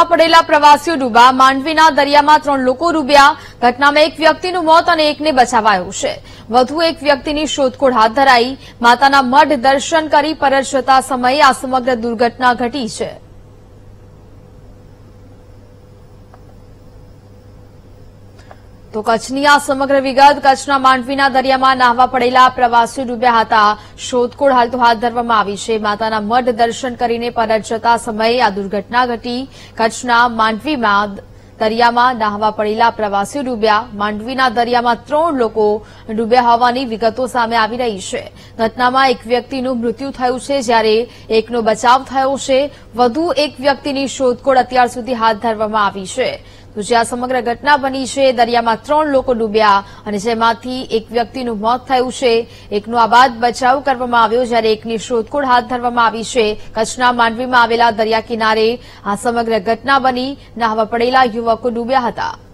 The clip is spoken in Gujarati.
નાહવા પડેલા પ્રવાસીઓ ડૂબા. માંડવીના દરિયામાં 3 લોકો ડૂબ્યા. ઘટનામાં એક વ્યક્તિનું મોત અને એકને બચાવાયો છે. વધુ એક વ્યક્તિની શોધખોળ હાથ ધરાઈ. માતાના મઢ દર્શન કરી પરત જતા સમયે આ સમગ્ર દુર્ઘટના ઘટી છે. તો કચ્છની આ સમગ્ર વિગત. કચ્છના માંડવીના દરિયામાં નાહવા પડેલા પ્રવાસીઓ ડૂબ્યા હતા. શોધખોળ હાલ તો હાથ ધરવામાં આવી છે. માતાના મઢ દર્શન કરીને પરત જતા સમયે આ દુર્ઘટના ઘટી. કચ્છના માંડવીમાં દરિયામાં નાહવા પડેલા પ્રવાસીઓ ડૂબ્યા. માંડવીના દરિયામાં 3 લોકો ડૂબ્યા હોવાની વિગતો સામે આવી રહી છે. ઘટનામાં એક વ્યક્તિનું મૃત્યુ થયું છે, જ્યારે એકનો બચાવ થયો છે. વધુ એક વ્યક્તિની શોધખોળ અત્યાર સુધી હાથ ધરવામાં આવી છે. તો જે આ સમગ્ર ઘટના બની છે, દરિયામાં 3 લોકો ડૂબ્યા અને જેમાંથી એક વ્યક્તિનું મોત થયું છે. એકનો આબાદ બચાવ કરવામાં આવ્યો, જ્યારે એકની શોધખોળ હાથ ધરવામાં આવી છે. કચ્છના માંડવીમાં આવેલા દરિયા કિનારે આ સમગ્ર ઘટના બની. નાહવા પડેલા યુવકો ડૂબ્યા હતા.